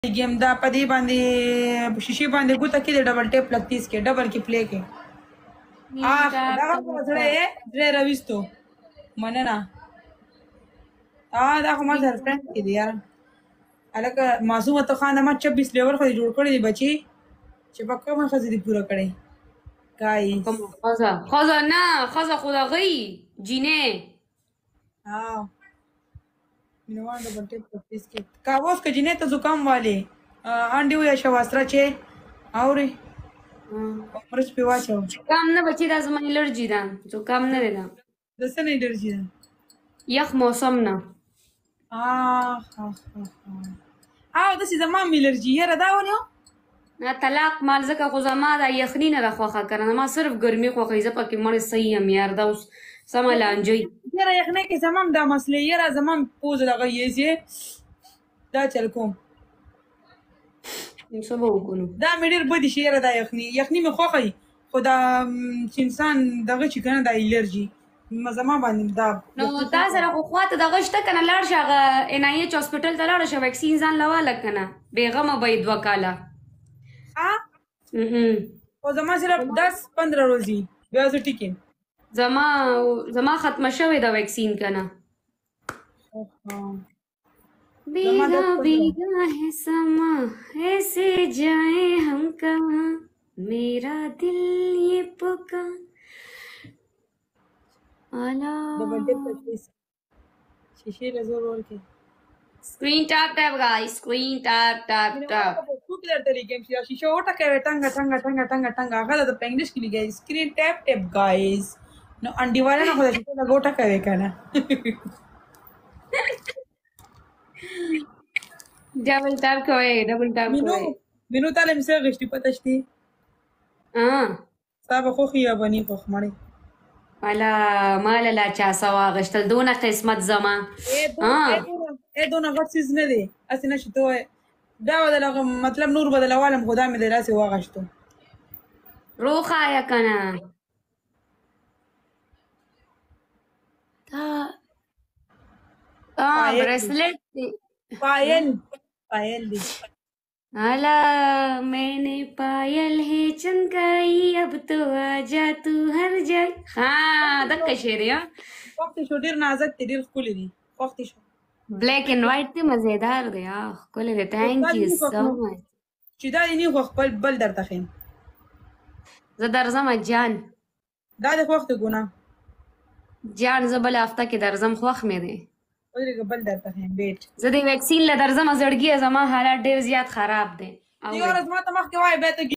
गेम دا پدې باندې شیشې باندې ګوته کې د ډبل ټیپ لګتیس کې ډبل کې پلی کې دا سره درې راويستو مننه دا خو ما سره فرند کې دی یار الکه معصومه ته خان ما 26 لیول خو جوړ کړی دی بچي چې په کومه خزې دی پوره کړی گایز خزه نه خزه خدا غي جینې مینوان ډبل ټیپ لګتیس کې کاوس کې جنې ته زکام والے انډي ویا شواسترا چې اوري مرچ په واچو کام نه بچی دا زما الرجی ده زکام نه ده د څه نه الرجی ده یخ موسم نه د څه زما الرجی یره دا ونیو نه طلاق مال زکه خو زما دا یخنی نه راخوخه کنه ما صرف ګرمي خوخه زپه کې مړ صحیح ام یار دا اوس سما لانجوي یره یخنی کې زمام دا مسلې یره زمام پوز لغه یې دا چل کوم سبا وکړو دا مې ډېر بدې شي یره دا یخني مې خوښوي خو دا چې انسان دغه چې کنه دا الرجي زما باندې دا نو تا سره خو خواته دغه شته کنه لاړ شه هغه NIH هاسپټل ته لاړ شه ویکسین ځان لواله کنه بېغمه به 2 کاله او زما صرف 10-15 ورځې بیا زه ټیک یم زما ختمه شوې ده ویکسین کنه بیگا بیگا ہے سما ایسے جائیں ہم کہاں میرا دل یہ پکار آلا شیشې له زور ورکې سکرین ټاپ گائز سکرین ټاپ څوک درته لیکم چې شیشه وټکوي ټنګه هغه د په انګلیش کې لیکي سکرین ټاپ گائز نو انډیواله نه خو د شیشه لګوټه کوي کنه ډبل ټاپ کوي مینو تعالی مې سره غشتي پته شتي صاحب خو خیا بني خو مړی والا مال لا چا سوا غشتل دونه قسمت زما دونه غټ سیز نه دی اسی نشته دا بدل مطلب نور بدلوالم خدا مې د لاسه واغشتو روخه یا کنه bracelet पायल दी आला मैंने पायल है चमकाई अब तो आजा तू हर जगह हाँ دک شعر یا وخت شو ډیر نازک دی ډیر ښکلی دی وخت شو بلیک اینڈ وایټ دی مزیدار دی ښکلی دی تھینک یو سو مچ چې دا نه خو خپل بل درته خیم زه درځم جان دا د وخت ګونه جان زه بل هفته کې درځم خوښ مې دی ولې بل درته خیم بیٹ زه د ویکسین له درځم زړګي زما حالات ډیر زیات خراب دي یو ورځ ما ته مخکې وای به ته